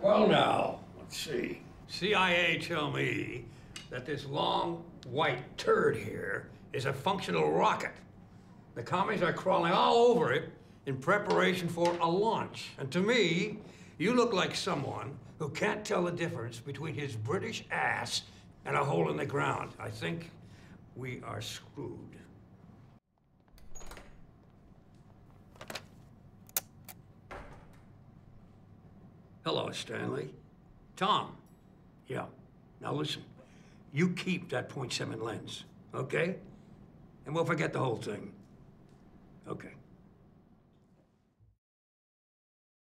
Well, now, let's see. CIA tell me that this long white turd here is a functional rocket. The commies are crawling all over it in preparation for a launch. And to me, you look like someone who can't tell the difference between his British ass and a hole in the ground. I think we are screwed. Hello, Stanley. Tom. Yeah. Now listen, you keep that .7 lens, okay? And we'll forget the whole thing. Okay.